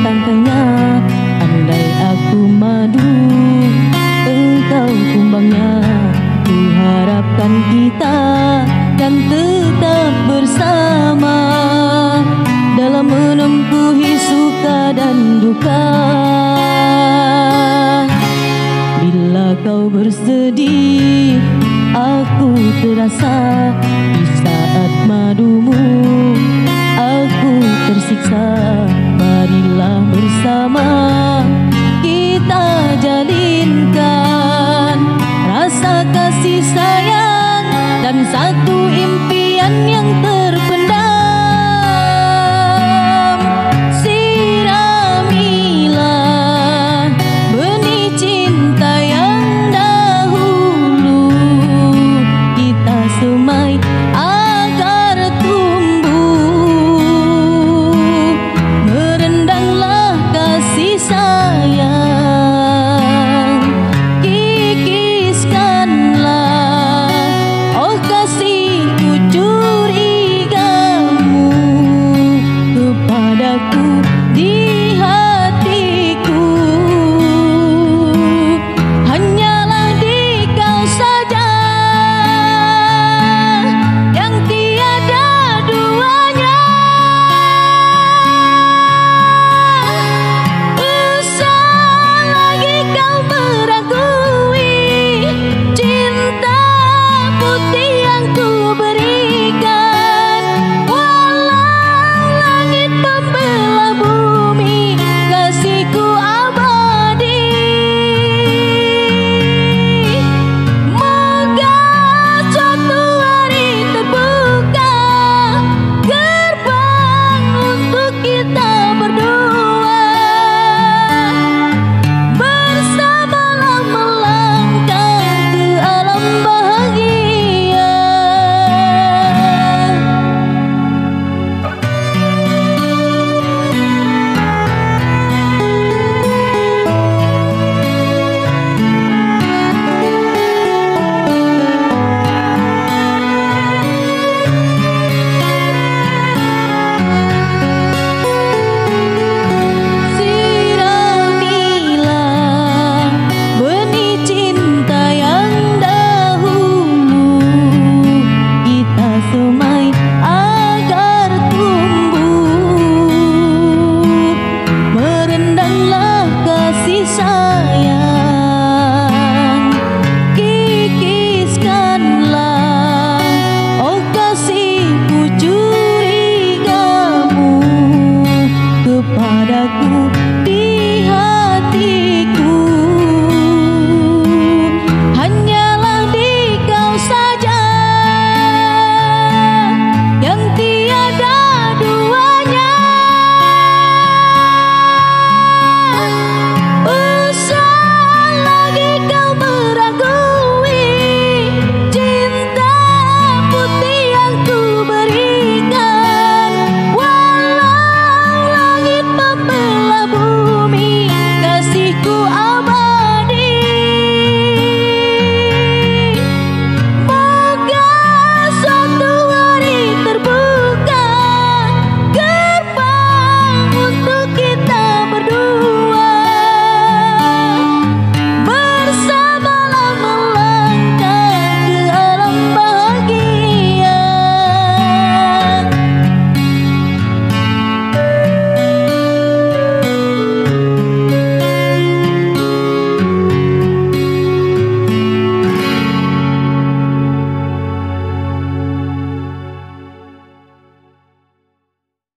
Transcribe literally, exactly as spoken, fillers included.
tangkainya. Andai aku madu, engkau kumbangnya. Ku harapkan kita kan tetap bersama dalam menempuhi suka dan duka. Bila kau bersedih, aku terasa. Di saat madumu, aku tersiksa. Marilah bersama kita jalinkan rasa kasih sayang dan satu impian yang terpendam. Siramilah benih cinta yang dahulu kita semai agar tumbuh. Merendanglah kasih sayang, kikiskanlah oh kasihku curigamu kepadaku di hatiku. Hanyalah di kau saja yang tiada duanya. Usah lagi kau meragui cinta putih yang ku berikan. Walau langit membelah bumi, kasihku abadi. Moga suatu hari terbuka gerbang untuk kita berdua. Bersamalah melangkah ke alam bahagia. Siramilah benih cinta yang dahulu kita semai agar tumbuh. Merendanglah kasih sayang, kikiskanlah oh kasihku curigamu kepadaku di